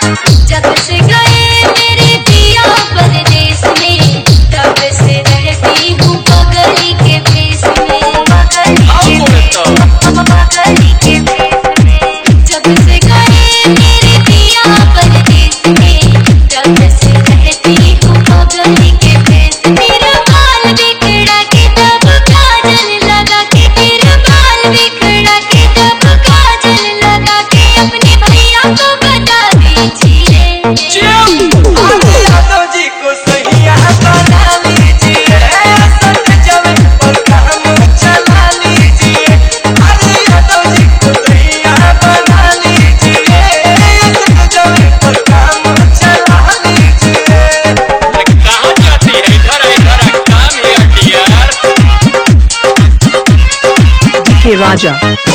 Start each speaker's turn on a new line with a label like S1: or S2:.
S1: जब से गए मेरे पिया परदेस में, तब से रहती हूँ बगली के भेस में, बगली के भेस में। जब से गए मेरे पिया परदेस में, तब से रहती हूँ बगली के भेस में। मेरा बाल बिखरा के तब काजल लगा के, मेरा बाल बिखरा के तब काजल लगा के, अपने भैया को बता दीजिए।
S2: यादव जी को सैया बना लीजिए, संग जब पर काम चला लीजिए। अरे यादव जी को सैया बना लीजिए, संग जब पर काम चला लीजिए।
S3: कहाँ जाती है? इधर काम है यार।
S4: के राजा।